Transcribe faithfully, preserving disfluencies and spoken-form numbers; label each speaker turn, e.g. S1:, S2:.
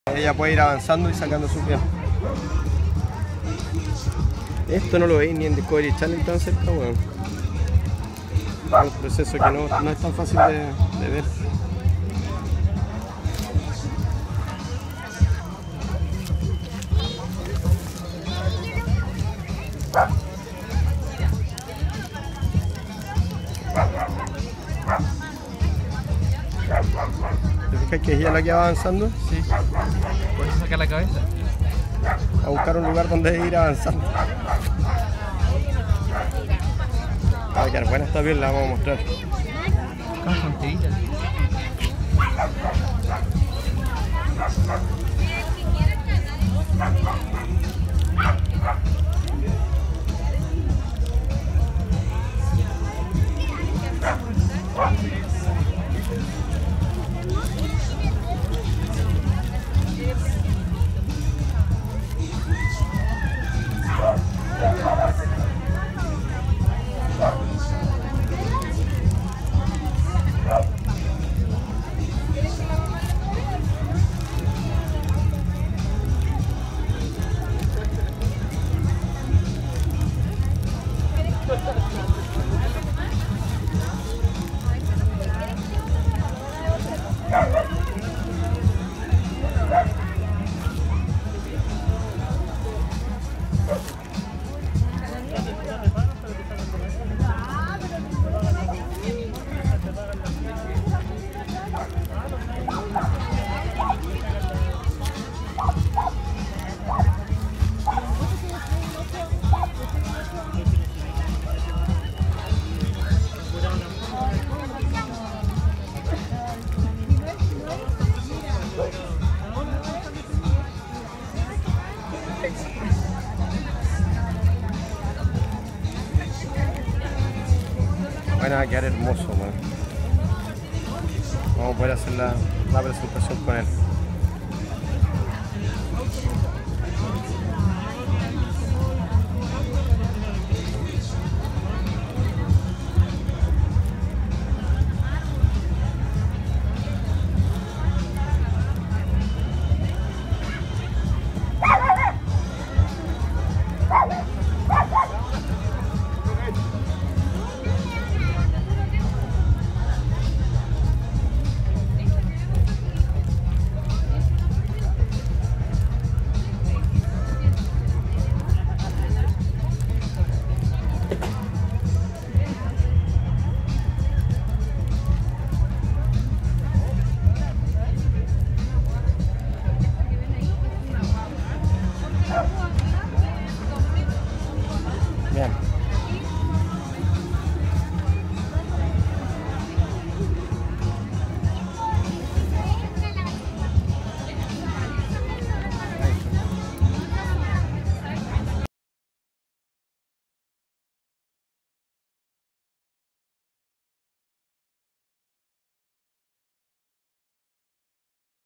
S1: Ella puede ir avanzando y sacando su piel. Esto no lo veis ni en Discovery Channel tan cerca, bueno. Es un proceso que no, no es tan fácil de, de ver. ¿Te fijas que ella es la que va avanzando?
S2: Sí. Por eso saca la cabeza.
S1: A buscar un lugar donde ir avanzando. Va a quedar buena esta piel, la vamos a mostrar.
S2: Caja enterita.
S1: Van a quedar hermoso, man. Vamos a poder hacer la, la presentación con él.